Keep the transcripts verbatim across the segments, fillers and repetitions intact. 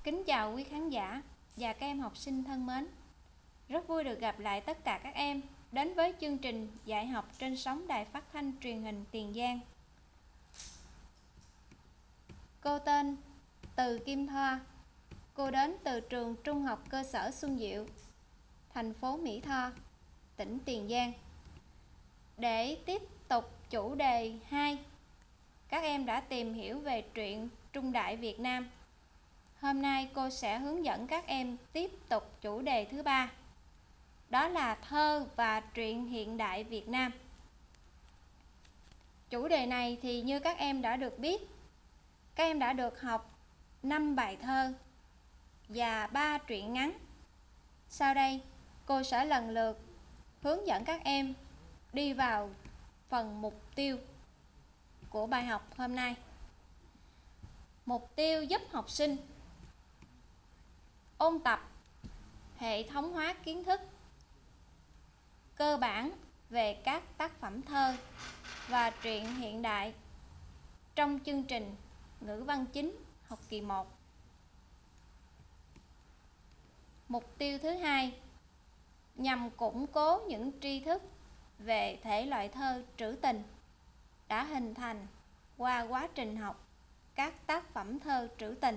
Kính chào quý khán giả và các em học sinh thân mến. Rất vui được gặp lại tất cả các em đến với chương trình dạy học trên sóng Đài Phát thanh Truyền hình Tiền Giang. Cô tên Từ Kim Thoa. Cô đến từ trường Trung học cơ sở Xuân Diệu, thành phố Mỹ Tho, tỉnh Tiền Giang. Để tiếp tục chủ đề hai, các em đã tìm hiểu về truyện Trung Đại Việt Nam. Hôm nay cô sẽ hướng dẫn các em tiếp tục chủ đề thứ ba, đó là thơ và truyện hiện đại Việt Nam. Chủ đề này thì như các em đã được biết, các em đã được học năm bài thơ và ba truyện ngắn. Sau đây, cô sẽ lần lượt hướng dẫn các em đi vào phần mục tiêu của bài học hôm nay. Mục tiêu giúp học sinh ôn tập, hệ thống hóa kiến thức cơ bản về các tác phẩm thơ và truyện hiện đại trong chương trình ngữ văn chính học kỳ một. Mục tiêu thứ hai, nhằm củng cố những tri thức về thể loại thơ trữ tình đã hình thành qua quá trình học các tác phẩm thơ trữ tình.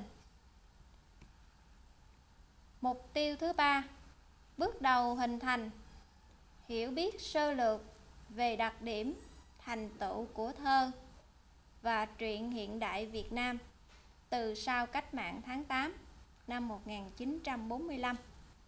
Mục tiêu thứ ba, bước đầu hình thành hiểu biết sơ lược về đặc điểm, thành tựu của thơ và truyện hiện đại Việt Nam từ sau cách mạng tháng tám năm một nghìn chín trăm bốn mươi lăm.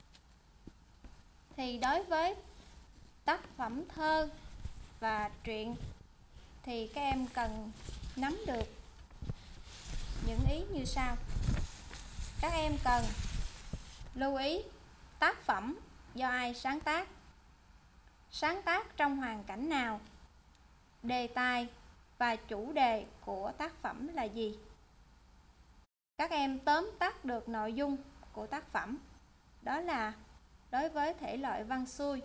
Thì đối với tác phẩm thơ và truyện thì các em cần nắm được những ý như sau. Các em cần lưu ý tác phẩm do ai sáng tác, sáng tác trong hoàn cảnh nào, đề tài và chủ đề của tác phẩm là gì. Các em tóm tắt được nội dung của tác phẩm, đó là đối với thể loại văn xuôi.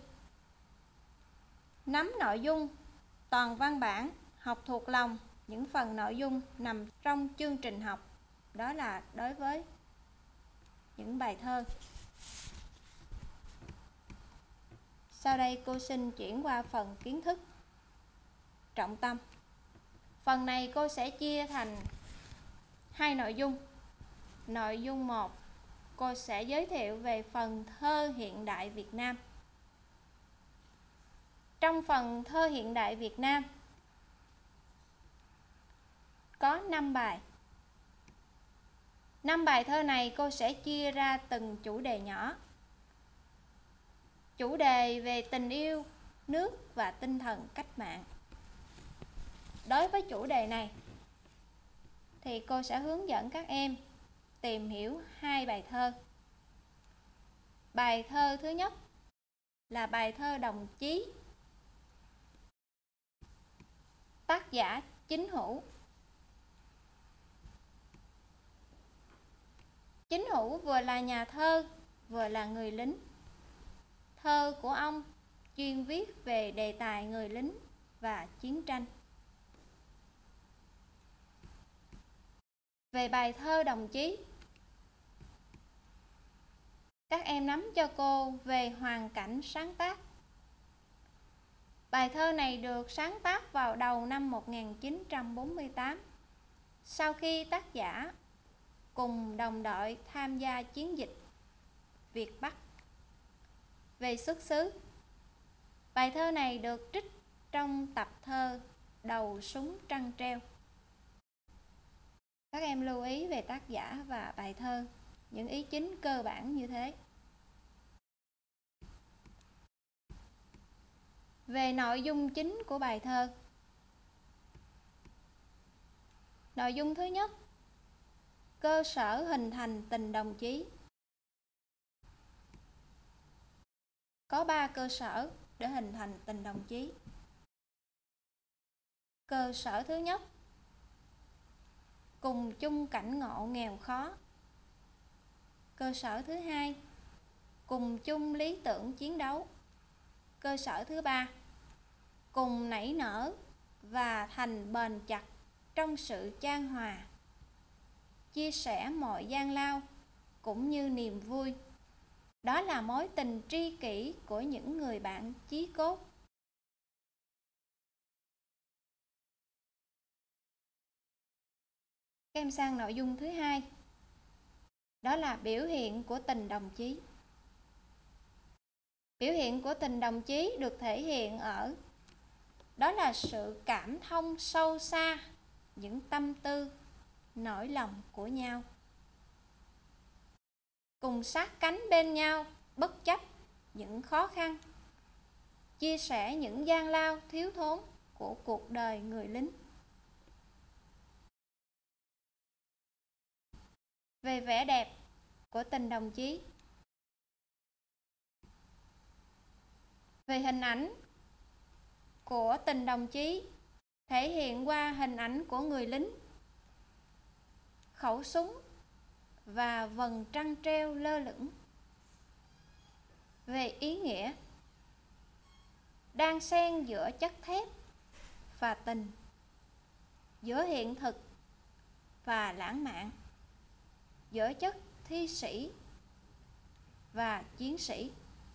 Nắm nội dung toàn văn bản, học thuộc lòng những phần nội dung nằm trong chương trình học, đó là đối với những bài thơ. Sau đây cô xin chuyển qua phần kiến thức trọng tâm. Phần này cô sẽ chia thành hai nội dung. Nội dung một, cô sẽ giới thiệu về phần thơ hiện đại Việt Nam. Trong phần thơ hiện đại Việt Nam có năm bài. năm bài thơ này cô sẽ chia ra từng chủ đề nhỏ. Chủ đề về tình yêu nước và tinh thần cách mạng. Đối với chủ đề này thì cô sẽ hướng dẫn các em tìm hiểu hai bài thơ. Bài thơ thứ nhất là bài thơ Đồng Chí, tác giả Chính Hữu. Chính Hữu vừa là nhà thơ, vừa là người lính. Thơ của ông chuyên viết về đề tài người lính và chiến tranh. Về bài thơ Đồng Chí, các em nắm cho cô về hoàn cảnh sáng tác. Bài thơ này được sáng tác vào đầu năm một nghìn chín trăm bốn mươi tám, sau khi tác giả cùng đồng đội tham gia chiến dịch Việt Bắc. Về xuất xứ, bài thơ này được trích trong tập thơ Đầu Súng Trăng Treo. Các em lưu ý về tác giả và bài thơ, những ý chính cơ bản như thế. Về nội dung chính của bài thơ, nội dung thứ nhất, cơ sở hình thành tình đồng chí. Có ba cơ sở để hình thành tình đồng chí. Cơ sở thứ nhất, cùng chung cảnh ngộ nghèo khó. Cơ sở thứ hai, cùng chung lý tưởng chiến đấu. Cơ sở thứ ba, cùng nảy nở và thành bền chặt trong sự chan hòa, chia sẻ mọi gian lao cũng như niềm vui. Đó là mối tình tri kỷ của những người bạn chí cốt. Các em sang nội dung thứ hai. Đó là biểu hiện của tình đồng chí. Biểu hiện của tình đồng chí được thể hiện ở đó là sự cảm thông sâu xa những tâm tư, nỗi lòng của nhau. Cùng sát cánh bên nhau bất chấp những khó khăn, chia sẻ những gian lao thiếu thốn của cuộc đời người lính. Về vẻ đẹp của tình đồng chí. Về hình ảnh của tình đồng chí thể hiện qua hình ảnh của người lính, khẩu súng và vầng trăng treo lơ lửng. Về ý nghĩa, đang xen giữa chất thép và tình, giữa hiện thực và lãng mạn, giữa chất thi sĩ và chiến sĩ.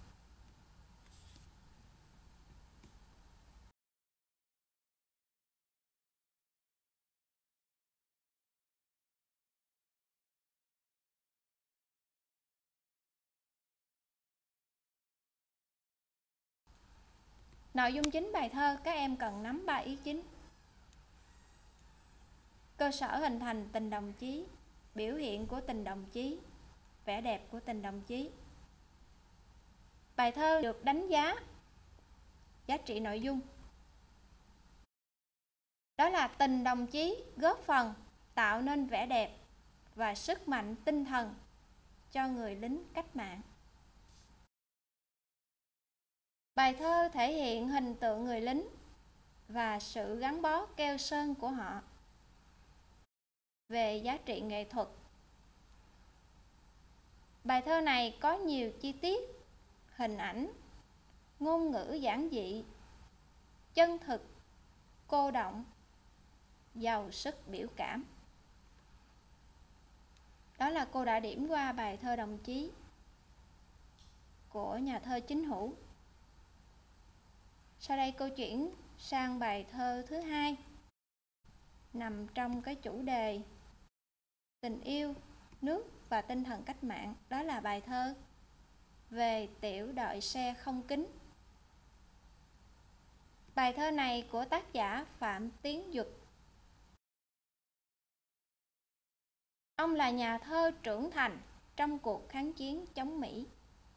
Nội dung chính bài thơ, các em cần nắm ba ý chính. Cơ sở hình thành tình đồng chí, biểu hiện của tình đồng chí, vẻ đẹp của tình đồng chí. Bài thơ được đánh giá giá trị nội dung. Đó là tình đồng chí góp phần tạo nên vẻ đẹp và sức mạnh tinh thần cho người lính cách mạng. Bài thơ thể hiện hình tượng người lính và sự gắn bó keo sơn của họ. Về giá trị nghệ thuật, bài thơ này có nhiều chi tiết, hình ảnh, ngôn ngữ giản dị, chân thực, cô động, giàu sức biểu cảm. Đó là cô đã điểm qua bài thơ đồng chí của nhà thơ Chính Hữu. Sau đây cô chuyển sang bài thơ thứ hai, nằm trong cái chủ đề tình yêu, nước và tinh thần cách mạng. Đó là bài thơ Về tiểu đội xe không kính. Bài thơ này của tác giả Phạm Tiến Duật. Ông là nhà thơ trưởng thành trong cuộc kháng chiến chống Mỹ.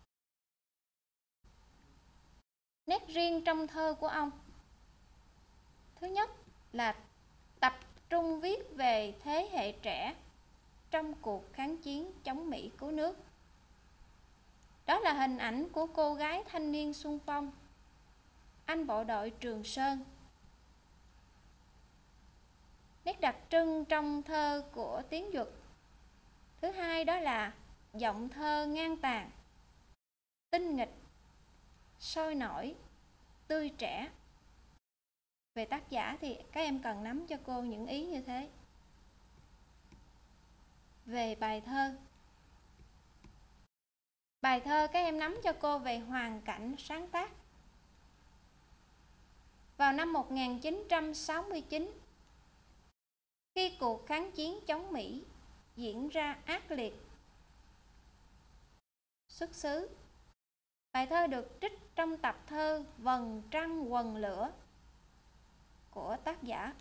Nét riêng trong thơ của ông, thứ nhất là tập trung viết về thế hệ trẻ trong cuộc kháng chiến chống Mỹ cứu nước. Đó là hình ảnh của cô gái thanh niên xung phong, anh bộ đội Trường Sơn. Nét đặc trưng trong thơ của Tiến Duật thứ hai đó là giọng thơ ngang tàn, tinh nghịch, sôi nổi, tươi trẻ. Về tác giả thì các em cần nắm cho cô những ý như thế. Về bài thơ, bài thơ các em nắm cho cô về hoàn cảnh sáng tác. Vào năm một nghìn chín trăm sáu mươi chín, khi cuộc kháng chiến chống Mỹ diễn ra ác liệt, xuất xứ. Bài thơ được trích trong tập thơ Vầng trăng quần lửa của tác giả.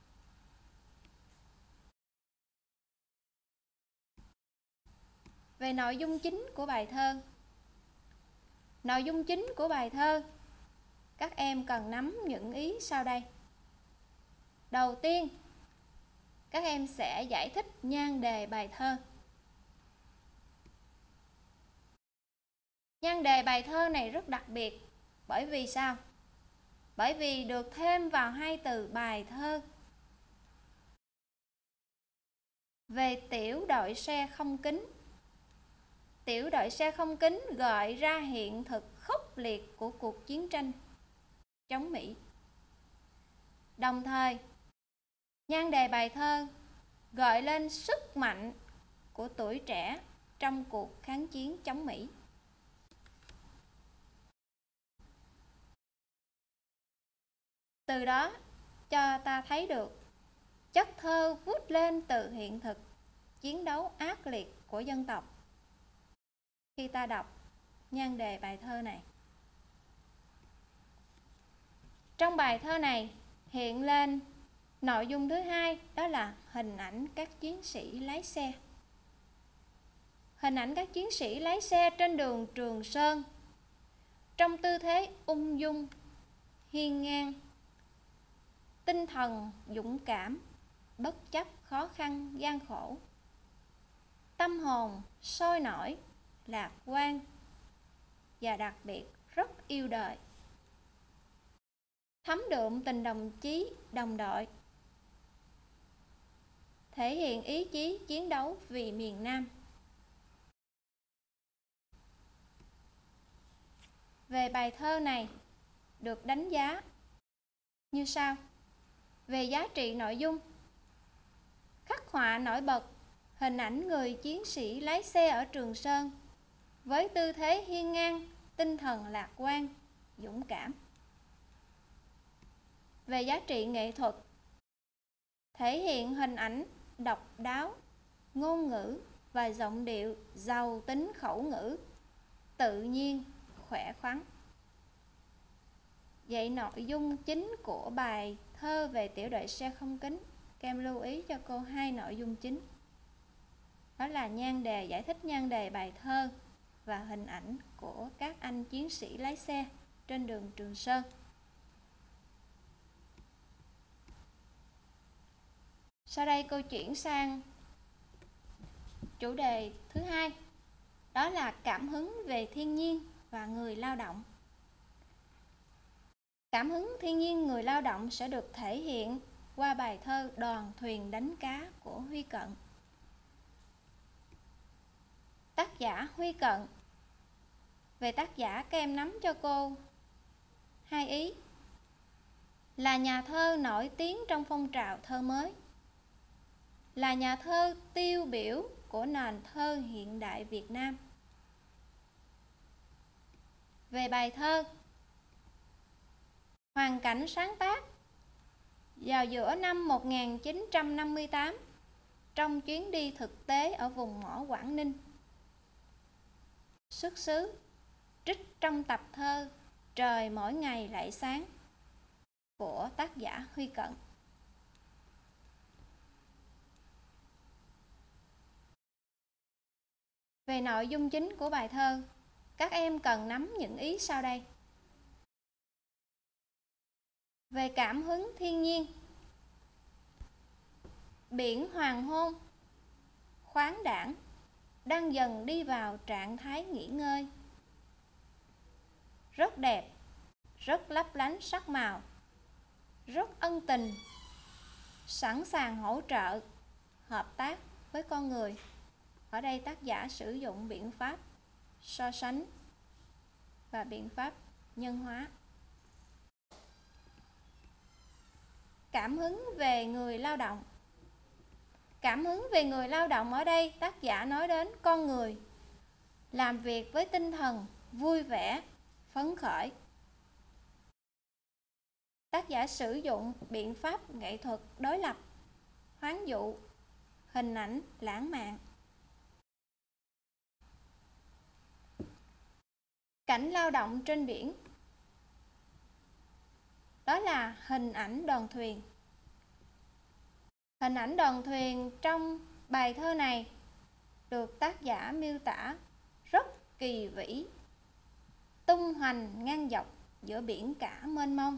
Về nội dung chính của bài thơ. Nội dung chính của bài thơ, các em cần nắm những ý sau đây. Đầu tiên, các em sẽ giải thích nhan đề bài thơ. Nhan đề bài thơ này rất đặc biệt. Bởi vì sao? Bởi vì được thêm vào hai từ bài thơ. Về tiểu đội xe không kính. Tiểu đội xe không kính gợi ra hiện thực khốc liệt của cuộc chiến tranh chống Mỹ. Đồng thời, nhan đề bài thơ gợi lên sức mạnh của tuổi trẻ trong cuộc kháng chiến chống Mỹ. Từ đó cho ta thấy được chất thơ vút lên từ hiện thực chiến đấu ác liệt của dân tộc. Khi ta đọc nhan đề bài thơ này, trong bài thơ này hiện lên nội dung thứ hai, đó là hình ảnh các chiến sĩ lái xe. Hình ảnh các chiến sĩ lái xe trên đường Trường Sơn trong tư thế ung dung, hiên ngang, tinh thần dũng cảm, bất chấp khó khăn gian khổ, tâm hồn sôi nổi, lạc quan và đặc biệt rất yêu đời, thấm đượm tình đồng chí đồng đội, thể hiện ý chí chiến đấu vì miền Nam. Về bài thơ này được đánh giá như sau. Về giá trị nội dung, khắc họa nổi bật hình ảnh người chiến sĩ lái xe ở Trường Sơn với tư thế hiên ngang, tinh thần lạc quan, dũng cảm. Về giá trị nghệ thuật, thể hiện hình ảnh độc đáo, ngôn ngữ và giọng điệu giàu tính khẩu ngữ, tự nhiên, khỏe khoắn. Vậy nội dung chính của bài thơ về tiểu đội xe không kính, các em lưu ý cho cô hai nội dung chính. Đó là nhan đề, giải thích nhan đề bài thơ và hình ảnh của các anh chiến sĩ lái xe trên đường Trường Sơn. Sau đây cô chuyển sang chủ đề thứ hai, đó là cảm hứng về thiên nhiên và người lao động. Cảm hứng thiên nhiên người lao động sẽ được thể hiện qua bài thơ Đoàn thuyền đánh cá của Huy Cận. Tác giả Huy Cận. Về tác giả, các em nắm cho cô hai ý. Là nhà thơ nổi tiếng trong phong trào thơ mới, là nhà thơ tiêu biểu của nền thơ hiện đại Việt Nam. Về bài thơ, hoàn cảnh sáng tác vào giữa năm một nghìn chín trăm năm mươi tám trong chuyến đi thực tế ở vùng mỏ Quảng Ninh. Xuất xứ trích trong tập thơ Trời mỗi ngày lại sáng của tác giả Huy Cận. Về nội dung chính của bài thơ, các em cần nắm những ý sau đây. Về cảm hứng thiên nhiên, biển hoàng hôn khoáng đãng đang dần đi vào trạng thái nghỉ ngơi. Rất đẹp, rất lấp lánh sắc màu, rất ân tình, sẵn sàng hỗ trợ, hợp tác với con người. Ở đây tác giả sử dụng biện pháp so sánh và biện pháp nhân hóa. Cảm hứng về người lao động. Cảm hứng về người lao động ở đây tác giả nói đến con người làm việc với tinh thần vui vẻ, phấn khởi. Tác giả sử dụng biện pháp nghệ thuật đối lập, hoán dụ, hình ảnh lãng mạn. Cảnh lao động trên biển, đó là hình ảnh đoàn thuyền. Hình ảnh đoàn thuyền trong bài thơ này được tác giả miêu tả rất kỳ vĩ, tung hoành ngang dọc giữa biển cả mênh mông.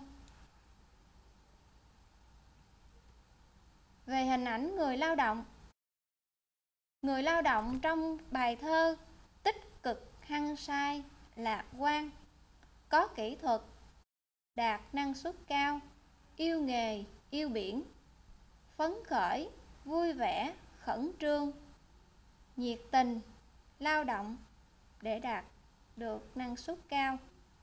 Về hình ảnh người lao động, người lao động trong bài thơ tích cực, hăng say, lạc quan, có kỹ thuật, đạt năng suất cao, yêu nghề, yêu biển, phấn khởi, vui vẻ, khẩn trương, nhiệt tình, lao động để đạt được năng suất cao.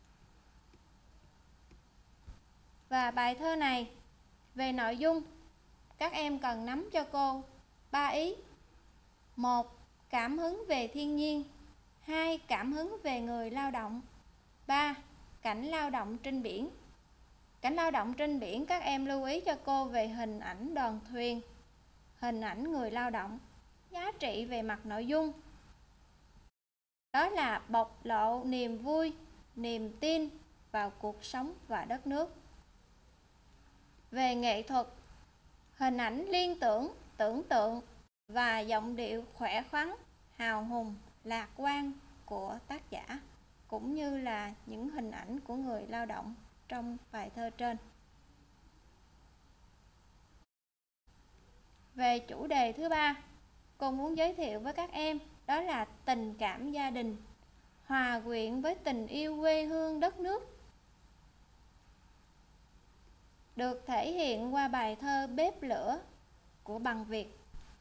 Và bài thơ này về nội dung, các em cần nắm cho cô ba ý. Một, Cảm hứng về thiên nhiên. Hai. Cảm hứng về người lao động. Ba. Cảnh lao động trên biển. Cảnh lao động trên biển, các em lưu ý cho cô về hình ảnh đoàn thuyền, hình ảnh người lao động. Giá trị về mặt nội dung đó là bộc lộ niềm vui, niềm tin vào cuộc sống và đất nước. Về nghệ thuật, hình ảnh liên tưởng, tưởng tượng và giọng điệu khỏe khoắn, hào hùng, lạc quan của tác giả, cũng như là những hình ảnh của người lao động trong bài thơ trên. Về chủ đề thứ ba, cô muốn giới thiệu với các em đó là tình cảm gia đình, hòa quyện với tình yêu quê hương đất nước, được thể hiện qua bài thơ Bếp lửa của Bằng Việt.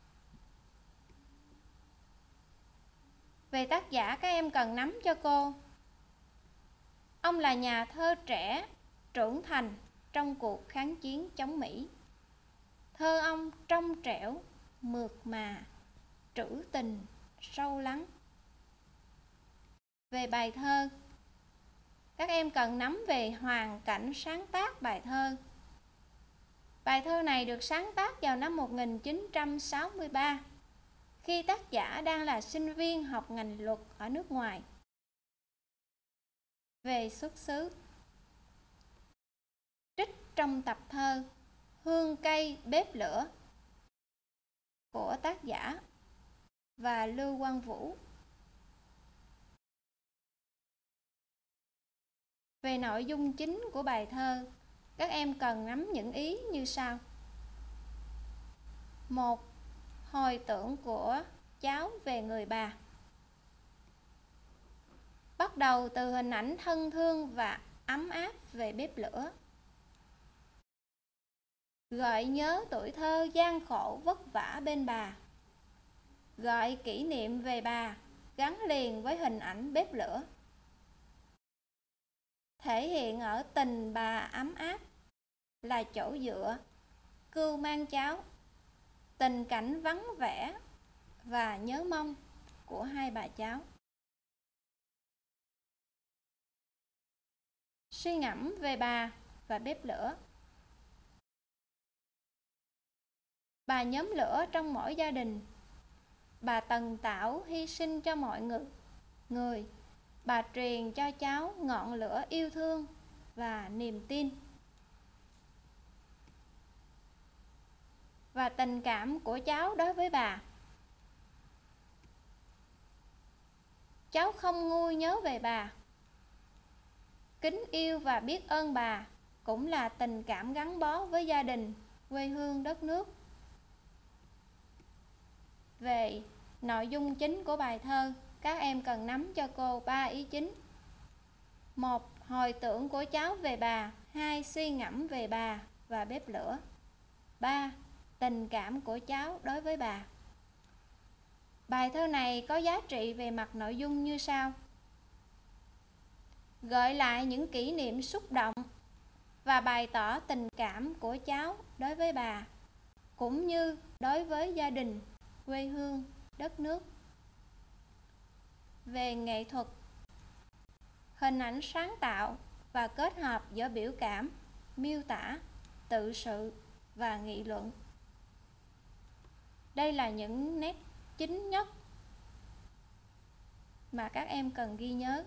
Về tác giả, các em cần nắm cho cô. Ông là nhà thơ trẻ, trưởng thành trong cuộc kháng chiến chống Mỹ. Thơ ông trong trẻo, mượt mà, trữ tình, sâu lắng. Về bài thơ, các em cần nắm về hoàn cảnh sáng tác bài thơ. Bài thơ này được sáng tác vào năm một nghìn chín trăm sáu mươi ba, khi tác giả đang là sinh viên học ngành luật ở nước ngoài. Về xuất xứ, trích trong tập thơ Hương cây bếp lửa của tác giả và Lưu Quang Vũ. Về nội dung chính của bài thơ, các em cần nắm những ý như sau. Một. Hồi tưởng của cháu về người bà. Bắt đầu từ hình ảnh thân thương và ấm áp về bếp lửa, gợi nhớ tuổi thơ gian khổ vất vả bên bà, gợi kỷ niệm về bà gắn liền với hình ảnh bếp lửa, thể hiện ở tình bà ấm áp là chỗ dựa, cưu mang cháu, tình cảnh vắng vẻ và nhớ mong của hai bà cháu. Suy ngẫm về bà và bếp lửa. Bà nhóm lửa trong mỗi gia đình. Bà tần tảo hy sinh cho mọi người. người. Bà truyền cho cháu ngọn lửa yêu thương và niềm tin. Và tình cảm của cháu đối với bà. Cháu không nguôi nhớ về bà. Kính yêu và biết ơn bà cũng là tình cảm gắn bó với gia đình, quê hương, đất nước. Về nội dung chính của bài thơ, các em cần nắm cho cô ba ý chính. Một. Hồi tưởng của cháu về bà. Hai. Suy ngẫm về bà và bếp lửa. Ba. Tình cảm của cháu đối với bà. Bài thơ này có giá trị về mặt nội dung như sau. Gợi lại những kỷ niệm xúc động và bày tỏ tình cảm của cháu đối với bà, cũng như đối với gia đình, quê hương, đất nước. Về nghệ thuật, hình ảnh sáng tạo và kết hợp giữa biểu cảm, miêu tả, tự sự và nghị luận. Đây là những nét chính nhất mà các em cần ghi nhớ.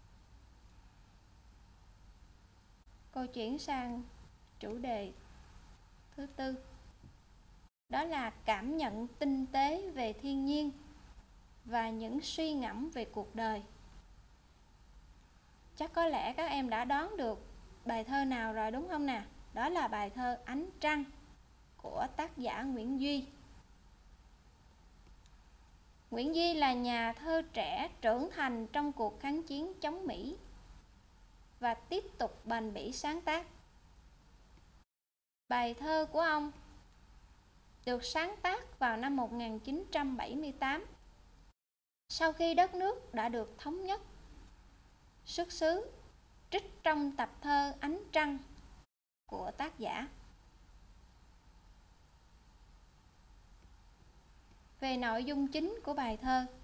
Cô chuyển sang chủ đề thứ tư. Đó là cảm nhận tinh tế về thiên nhiên và những suy ngẫm về cuộc đời. Chắc có lẽ các em đã đoán được bài thơ nào rồi đúng không nè? Đó là bài thơ Ánh Trăng của tác giả Nguyễn Duy. Nguyễn Duy là nhà thơ trẻ trưởng thành trong cuộc kháng chiến chống Mỹ và tiếp tục bền bỉ sáng tác. Bài thơ của ông được sáng tác vào năm một nghìn chín trăm bảy mươi tám, sau khi đất nước đã được thống nhất. Xuất xứ trích trong tập thơ Ánh Trăng của tác giả. Về nội dung chính của bài thơ,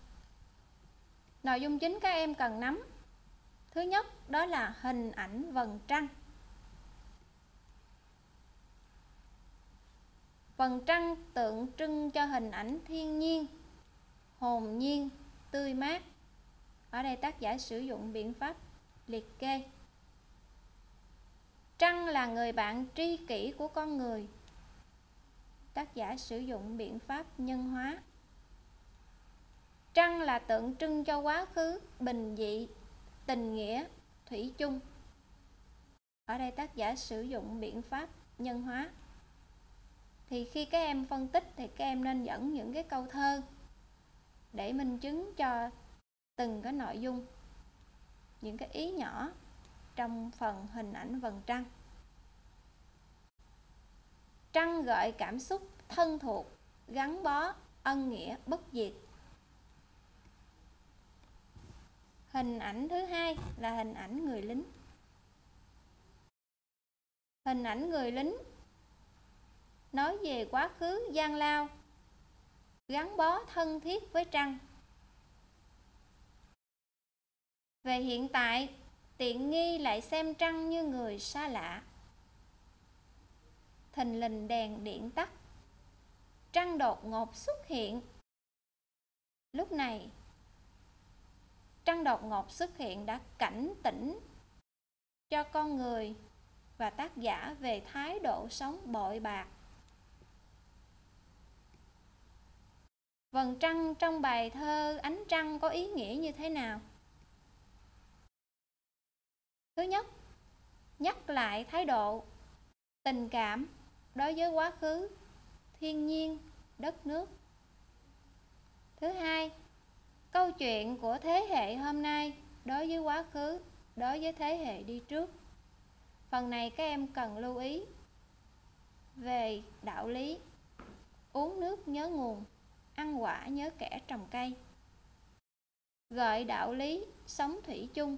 Nội dung chính các em cần nắm. Thứ nhất đó là hình ảnh vầng trăng. Vầng trăng tượng trưng cho hình ảnh thiên nhiên, hồn nhiên, tươi mát. Ở đây tác giả sử dụng biện pháp liệt kê. Trăng là người bạn tri kỷ của con người. Tác giả sử dụng biện pháp nhân hóa. Trăng là tượng trưng cho quá khứ, bình dị, tình nghĩa, thủy chung. Ở đây tác giả sử dụng biện pháp nhân hóa. Thì khi các em phân tích thì các em nên dẫn những cái câu thơ để minh chứng cho từng cái nội dung, những cái ý nhỏ trong phần hình ảnh vầng trăng. Trăng gợi cảm xúc thân thuộc, gắn bó, ân nghĩa bất diệt. Hình ảnh thứ hai là hình ảnh người lính. Hình ảnh người lính nói về quá khứ gian lao, gắn bó thân thiết với trăng. Về hiện tại, tiện nghi lại xem trăng như người xa lạ. Thình lình đèn điện tắt, trăng đột ngột xuất hiện. Lúc này, trăng đột ngột xuất hiện đã cảnh tỉnh cho con người và tác giả về thái độ sống bội bạc. Vầng trăng trong bài thơ Ánh Trăng có ý nghĩa như thế nào? Thứ nhất, nhắc lại thái độ tình cảm đối với quá khứ, thiên nhiên, đất nước. Thứ hai, câu chuyện của thế hệ hôm nay đối với quá khứ, đối với thế hệ đi trước. Phần này các em cần lưu ý về đạo lý uống nước nhớ nguồn, ăn quả nhớ kẻ trồng cây. Gợi đạo lý sống thủy chung.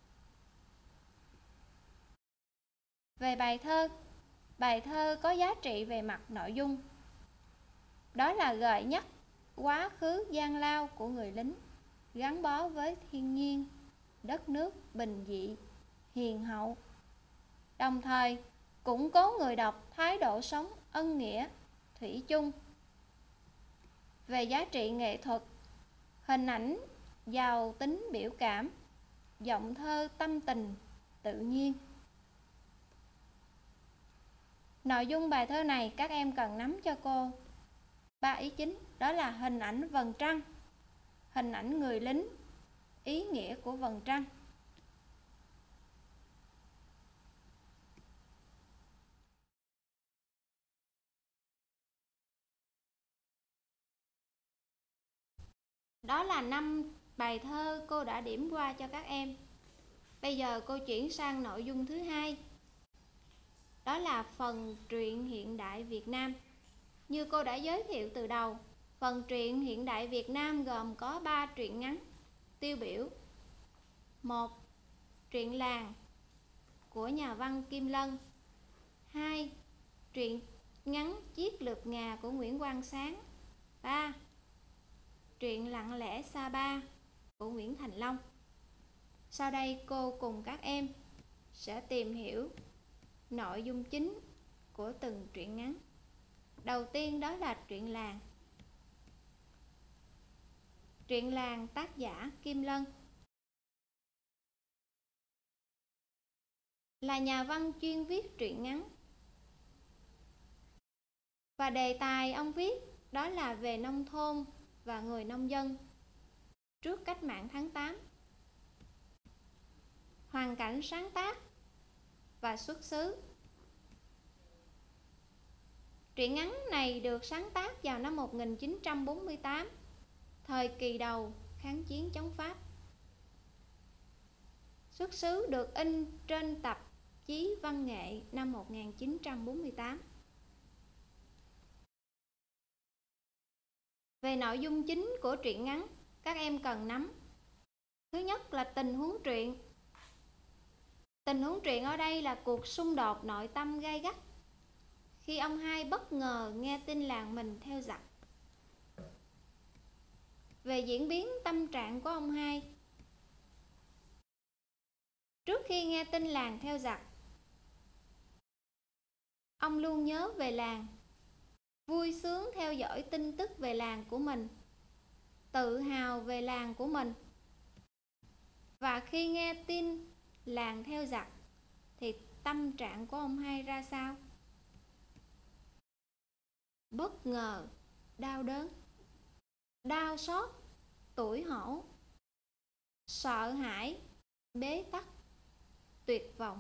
Về bài thơ, bài thơ có giá trị về mặt nội dung. Đó là gợi nhắc quá khứ gian lao của người lính, gắn bó với thiên nhiên, đất nước bình dị, hiền hậu. Đồng thời củng cố người đọc thái độ sống ân nghĩa, thủy chung. Về giá trị nghệ thuật, hình ảnh giàu tính biểu cảm, giọng thơ tâm tình, tự nhiên. Nội dung bài thơ này các em cần nắm cho cô ba ý chính, đó là hình ảnh vầng trăng, hình ảnh người lính, ý nghĩa của vầng trăng. Đó là năm bài thơ cô đã điểm qua cho các em. Bây giờ cô chuyển sang nội dung thứ hai. Đó là phần truyện hiện đại Việt Nam. Như cô đã giới thiệu từ đầu, phần truyện hiện đại Việt Nam gồm có ba truyện ngắn tiêu biểu. Một, truyện làng của nhà văn Kim Lân. Hai, truyện ngắn Chiếc lược ngà của Nguyễn Quang Sáng. Ba, truyện Lặng lẽ Sapa của Nguyễn Thành Long. Sau đây cô cùng các em sẽ tìm hiểu nội dung chính của từng truyện ngắn. Đầu tiên đó là truyện làng. Truyện làng tác giả Kim Lân là nhà văn chuyên viết truyện ngắn. Và đề tài ông viết đó là về nông thôn và người nông dân trước cách mạng tháng tám. Hoàn cảnh sáng tác và xuất xứ. Truyện ngắn này được sáng tác vào năm một nghìn chín trăm bốn mươi tám, thời kỳ đầu kháng chiến chống Pháp. Xuất xứ được in trên tạp chí Văn nghệ năm một nghìn chín trăm bốn mươi tám. Về nội dung chính của truyện ngắn, các em cần nắm. Thứ nhất là tình huống truyện. Tình huống truyện ở đây là cuộc xung đột nội tâm gay gắt khi ông hai bất ngờ nghe tin làng mình theo giặc. Về diễn biến tâm trạng của ông hai, Trước khi nghe tin làng theo giặc, ông luôn nhớ về làng, vui sướng theo dõi tin tức về làng của mình, tự hào về làng của mình. Và khi nghe tin làng theo giặc thì tâm trạng của ông hai ra sao? Bất ngờ, đau đớn, đau xót, tủi hổ, sợ hãi, bế tắc, tuyệt vọng.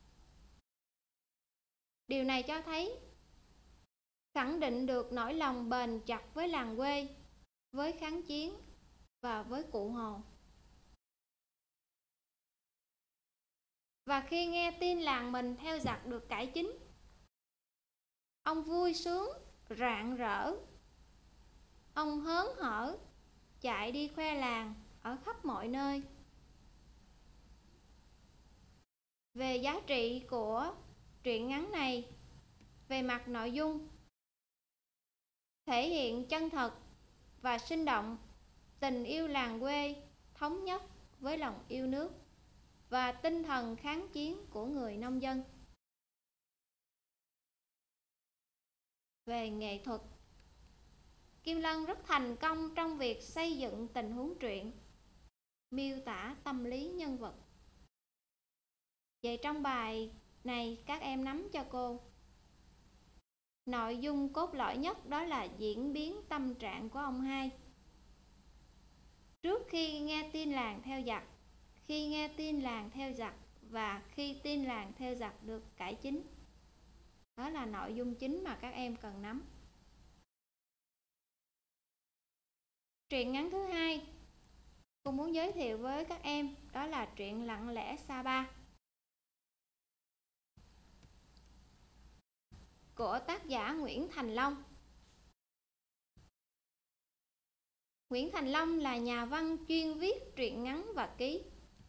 Điều này cho thấy khẳng định được nỗi lòng bền chặt với làng quê, với kháng chiến và với Cụ Hồ. Và khi nghe tin làng mình theo giặc được cải chính, ông vui sướng, rạng rỡ, ông hớn hở, chạy đi khoe làng ở khắp mọi nơi. Về giá trị của truyện ngắn này, về mặt nội dung, thể hiện chân thật và sinh động tình yêu làng quê thống nhất với lòng yêu nước và tinh thần kháng chiến của người nông dân. Về nghệ thuật, Kim Lân rất thành công trong việc xây dựng tình huống truyện, miêu tả tâm lý nhân vật. Vậy trong bài này các em nắm cho cô. Nội dung cốt lõi nhất đó là diễn biến tâm trạng của ông hai trước khi nghe tin làng theo giặc, khi nghe tin làng theo giặc và khi tin làng theo giặc được cải chính. Đó là nội dung chính mà các em cần nắm. Truyện ngắn thứ hai cô muốn giới thiệu với các em đó là truyện Lặng Lẽ Sapa của tác giả Nguyễn Thành Long. Nguyễn Thành Long là nhà văn chuyên viết truyện ngắn và ký.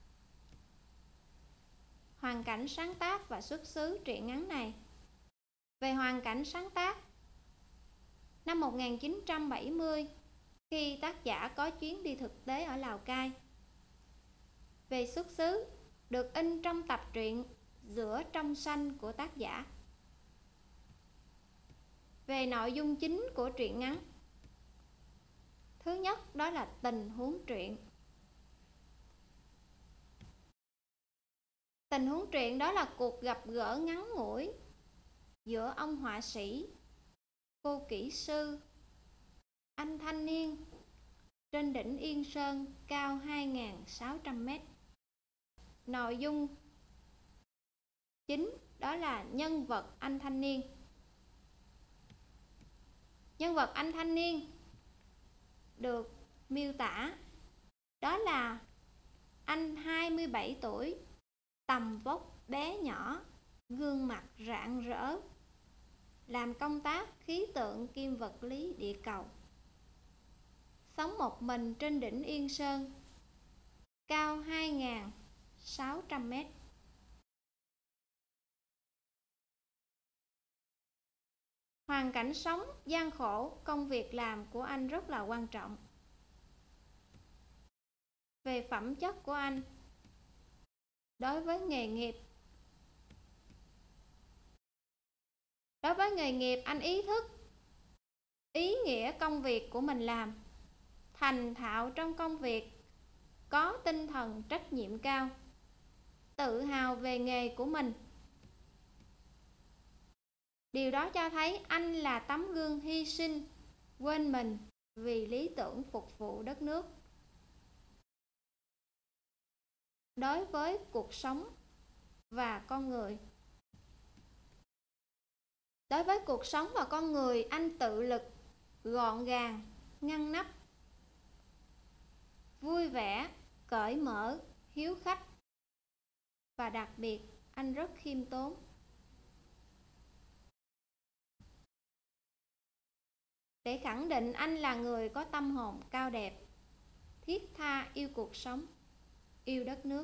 Hoàn cảnh sáng tác và xuất xứ truyện ngắn này. Về hoàn cảnh sáng tác, năm một nghìn chín trăm bảy mươi, khi tác giả có chuyến đi thực tế ở Lào Cai. Về xuất xứ, được in trong tập truyện Giữa Trong Xanh của tác giả. Về nội dung chính của truyện ngắn, thứ nhất đó là tình huống truyện. Tình huống truyện đó là cuộc gặp gỡ ngắn ngủi giữa ông họa sĩ, cô kỹ sư, anh thanh niên trên đỉnh Yên Sơn cao hai nghìn sáu trăm mét. Nội dung chính đó là nhân vật anh thanh niên. Nhân vật anh thanh niên được miêu tả đó là anh hai mươi bảy tuổi, tầm vóc bé nhỏ, gương mặt rạng rỡ, làm công tác khí tượng kim vật lý địa cầu, sống một mình trên đỉnh Yên Sơn, cao hai nghìn sáu trăm mét. Hoàn cảnh sống gian khổ, công việc làm của anh rất là quan trọng. Về phẩm chất của anh đối với nghề nghiệp. Đối với nghề nghiệp, anh ý thức ý nghĩa công việc của mình làm, thành thạo trong công việc, có tinh thần trách nhiệm cao, tự hào về nghề của mình. Điều đó cho thấy anh là tấm gương hy sinh, quên mình vì lý tưởng phục vụ đất nước. Đối với cuộc sống và con người. Đối với cuộc sống và con người, anh tự lực, gọn gàng, ngăn nắp, vui vẻ, cởi mở, hiếu khách. Và đặc biệt, anh rất khiêm tốn. Để khẳng định anh là người có tâm hồn cao đẹp, thiết tha yêu cuộc sống, yêu đất nước.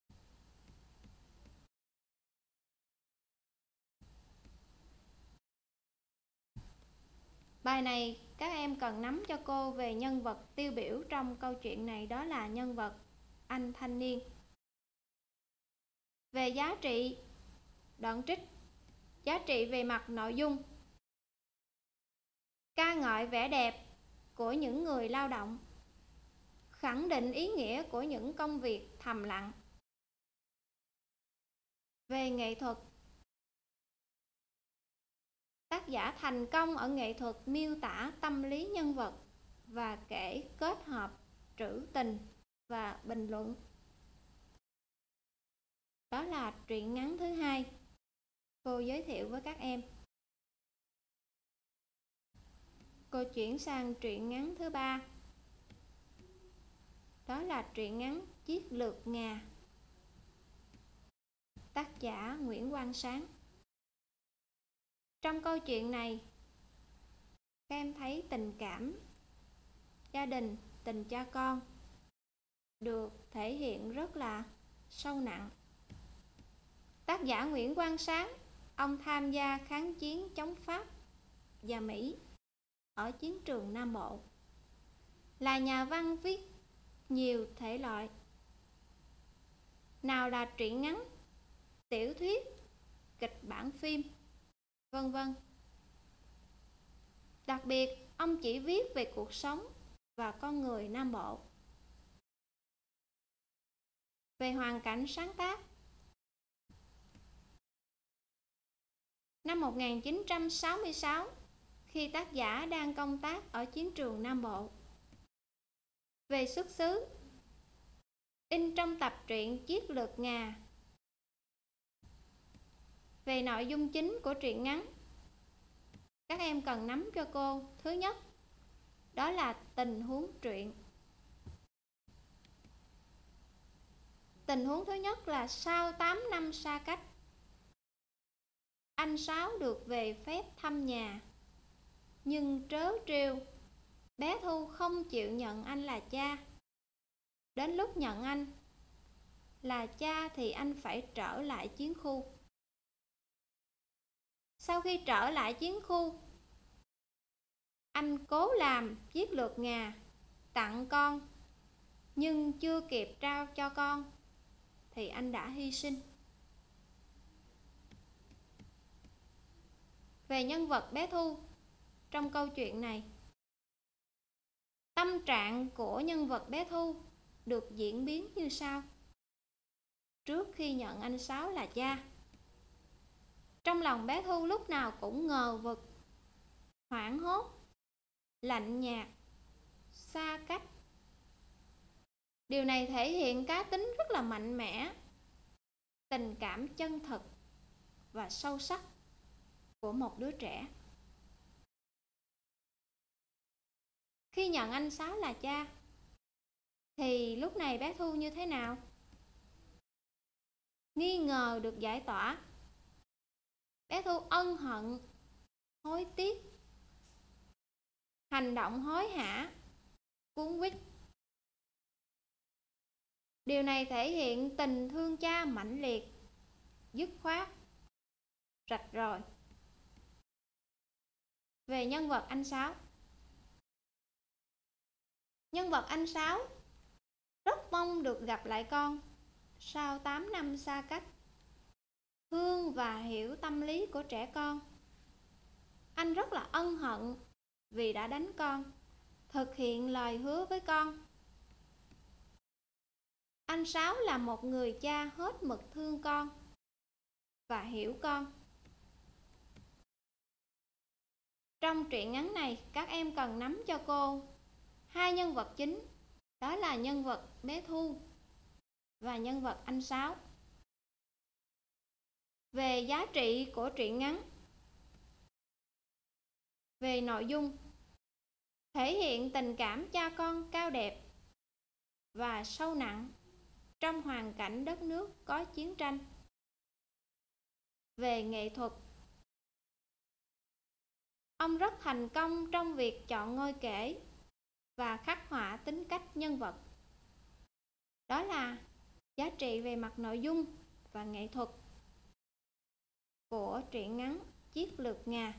Bài này các em cần nắm cho cô về nhân vật tiêu biểu trong câu chuyện này, đó là nhân vật anh thanh niên. Về giá trị, đoạn trích. Giá trị về mặt nội dung: ca ngợi vẻ đẹp của những người lao động, khẳng định ý nghĩa của những công việc thầm lặng. Về nghệ thuật, tác giả thành công ở nghệ thuật miêu tả tâm lý nhân vật và kể kết hợp trữ tình và bình luận. Đó là truyện ngắn thứ hai cô giới thiệu với các em. Cô chuyển sang truyện ngắn thứ ba. Đó là truyện ngắn Chiến lược Ngà. Tác giả Nguyễn Quang Sáng. Trong câu chuyện này, các em thấy tình cảm gia đình, tình cha con được thể hiện rất là sâu nặng. Tác giả Nguyễn Quang Sáng, ông tham gia kháng chiến chống Pháp và Mỹ ở chiến trường Nam Bộ, là nhà văn viết nhiều thể loại, nào là truyện ngắn, tiểu thuyết, kịch bản phim, vân vân. Đặc biệt, ông chỉ viết về cuộc sống và con người Nam Bộ. Về hoàn cảnh sáng tác, năm một nghìn chín trăm sáu mươi sáu, khi tác giả đang công tác ở chiến trường Nam Bộ. Về xuất xứ, in trong tập truyện Chiến lược Ngà. Về nội dung chính của truyện ngắn, các em cần nắm cho cô. Thứ nhất, đó là tình huống truyện. Tình huống thứ nhất là sau tám năm xa cách, anh Sáu được về phép thăm nhà. Nhưng trớ trêu, bé Thu không chịu nhận anh là cha. Đến lúc nhận anh là cha thì anh phải trở lại chiến khu. Sau khi trở lại chiến khu, anh cố làm Chiến lược Ngà tặng con, nhưng chưa kịp trao cho con thì anh đã hy sinh. Về nhân vật bé Thu trong câu chuyện này, tâm trạng của nhân vật bé Thu được diễn biến như sau. Trước khi nhận anh Sáu là cha, trong lòng bé Thu lúc nào cũng ngờ vực, hoảng hốt, lạnh nhạt, xa cách. Điều này thể hiện cá tính rất là mạnh mẽ, tình cảm chân thực và sâu sắc của một đứa trẻ. Khi nhận anh Sáu là cha, thì lúc này bé Thu như thế nào? Nghi ngờ được giải tỏa. Bé Thu ân hận, hối tiếc, hành động hối hả, cuống quýt. Điều này thể hiện tình thương cha mãnh liệt, dứt khoát, rạch ròi. Về nhân vật anh Sáu, nhân vật anh Sáu rất mong được gặp lại con sau tám năm xa cách. Thương và hiểu tâm lý của trẻ con, anh rất là ân hận vì đã đánh con, thực hiện lời hứa với con. Anh Sáu là một người cha hết mực thương con và hiểu con. Trong truyện ngắn này, các em cần nắm cho cô hai nhân vật chính, đó là nhân vật bé Thu và nhân vật anh Sáu. Về giá trị của truyện ngắn, về nội dung, thể hiện tình cảm cha con cao đẹp và sâu nặng trong hoàn cảnh đất nước có chiến tranh. Về nghệ thuật, ông rất thành công trong việc chọn ngôi kể và khắc họa tính cách nhân vật. Đó là giá trị về mặt nội dung và nghệ thuật của truyện ngắn Chiến lược Ngà.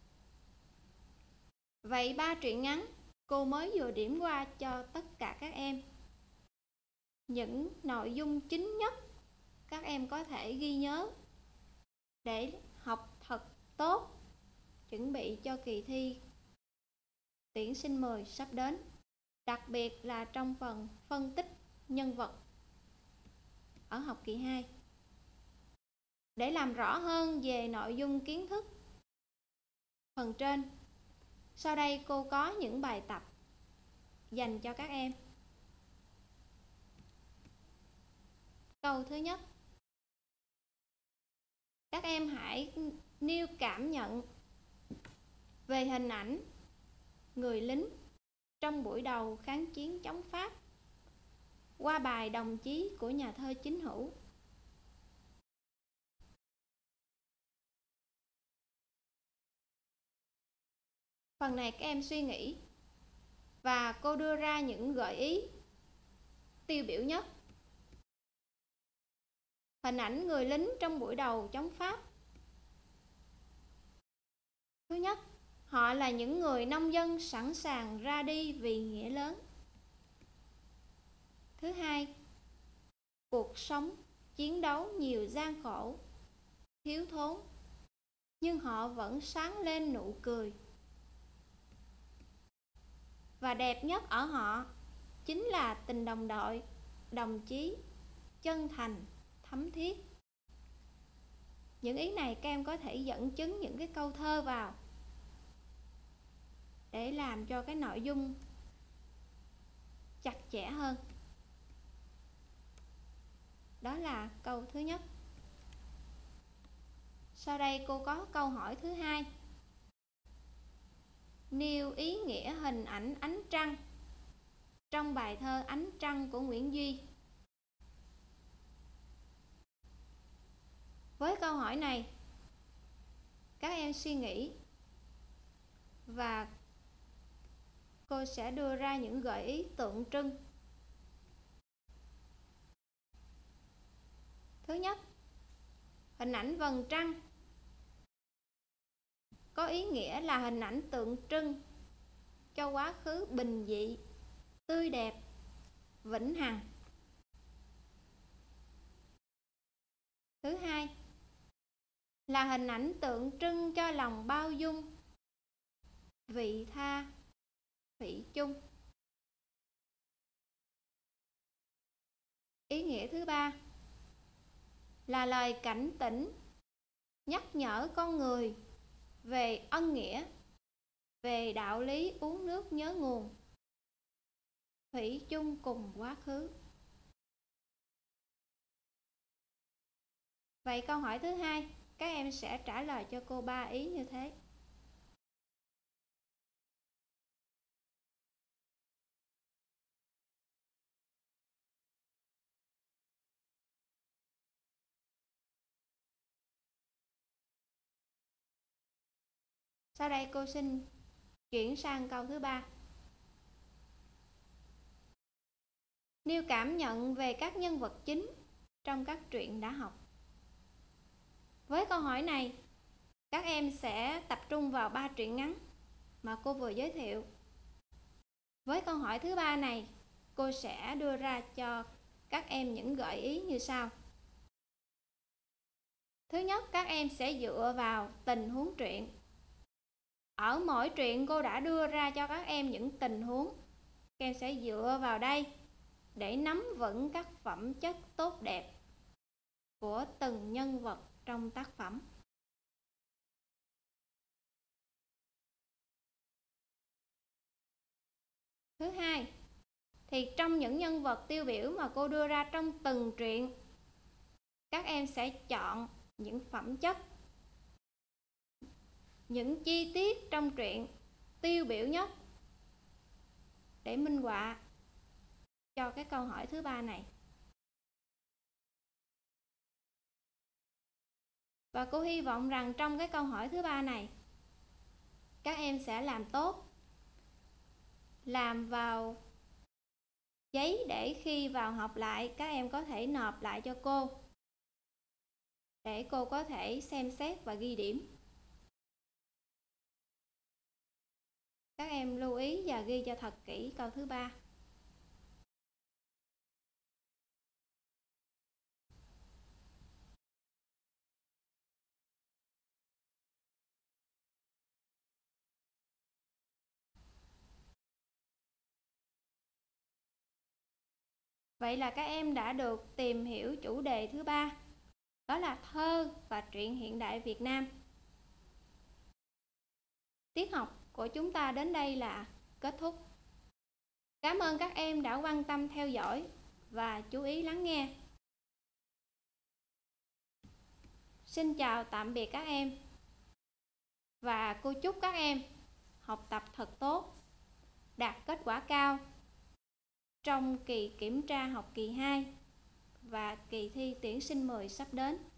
Vậy ba truyện ngắn cô mới vừa điểm qua cho tất cả các em. Những nội dung chính nhất các em có thể ghi nhớ để học thật tốt, chuẩn bị cho kỳ thi tuyển sinh mười sắp đến, đặc biệt là trong phần phân tích nhân vật ở học kỳ hai. Để làm rõ hơn về nội dung kiến thức phần trên, sau đây cô có những bài tập dành cho các em. Câu thứ nhất, các em hãy nêu cảm nhận về hình ảnh người lính trong buổi đầu kháng chiến chống Pháp qua bài Đồng chí của nhà thơ Chính Hữu. Phần này các em suy nghĩ và cô đưa ra những gợi ý tiêu biểu nhất. Hình ảnh người lính trong buổi đầu chống Pháp. Thứ nhất, họ là những người nông dân sẵn sàng ra đi vì nghĩa lớn. Thứ hai, cuộc sống chiến đấu nhiều gian khổ, thiếu thốn, nhưng họ vẫn sáng lên nụ cười. Và đẹp nhất ở họ chính là tình đồng đội, đồng chí, chân thành, thấm thiết. Những ý này các em có thể dẫn chứng những cái câu thơ vào để làm cho cái nội dung chặt chẽ hơn. Đó là câu thứ nhất. Sau đây cô có câu hỏi thứ hai. Nêu ý nghĩa hình ảnh ánh trăng trong bài thơ Ánh Trăng của Nguyễn Duy. Với câu hỏi này, các em suy nghĩ và cô sẽ đưa ra những gợi ý tượng trưng. Thứ nhất, hình ảnh vầng trăng có ý nghĩa là hình ảnh tượng trưng cho quá khứ bình dị, tươi đẹp, vĩnh hằng. Thứ hai, là hình ảnh tượng trưng cho lòng bao dung, vị tha, thủy chung. Ý nghĩa thứ ba là lời cảnh tỉnh, nhắc nhở con người về ân nghĩa, về đạo lý uống nước nhớ nguồn, thủy chung cùng quá khứ. Vậy câu hỏi thứ hai, các em sẽ trả lời cho cô ba ý như thế. Sau đây cô xin chuyển sang câu thứ ba. Nêu cảm nhận về các nhân vật chính trong các truyện đã học. Với câu hỏi này, các em sẽ tập trung vào ba truyện ngắn mà cô vừa giới thiệu. Với câu hỏi thứ ba này, cô sẽ đưa ra cho các em những gợi ý như sau. Thứ nhất, các em sẽ dựa vào tình huống truyện. Ở mỗi truyện cô đã đưa ra cho các em những tình huống. Các em sẽ dựa vào đây để nắm vững các phẩm chất tốt đẹp của từng nhân vật trong tác phẩm. Thứ hai, thì trong những nhân vật tiêu biểu mà cô đưa ra trong từng truyện, các em sẽ chọn những phẩm chất, những chi tiết trong truyện tiêu biểu nhất để minh họa cho cái câu hỏi thứ ba này. Và cô hy vọng rằng trong cái câu hỏi thứ ba này, các em sẽ làm tốt, làm vào giấy để khi vào học lại các em có thể nộp lại cho cô, để cô có thể xem xét và ghi điểm. Các em lưu ý và ghi cho thật kỹ câu thứ ba. Vậy là các em đã được tìm hiểu chủ đề thứ ba, đó là thơ và truyện hiện đại Việt Nam. Tiết học của chúng ta đến đây là kết thúc. Cảm ơn các em đã quan tâm theo dõi và chú ý lắng nghe. Xin chào tạm biệt các em. Và cô chúc các em học tập thật tốt, đạt kết quả cao trong kỳ kiểm tra học kỳ hai và kỳ thi tuyển sinh mười sắp đến.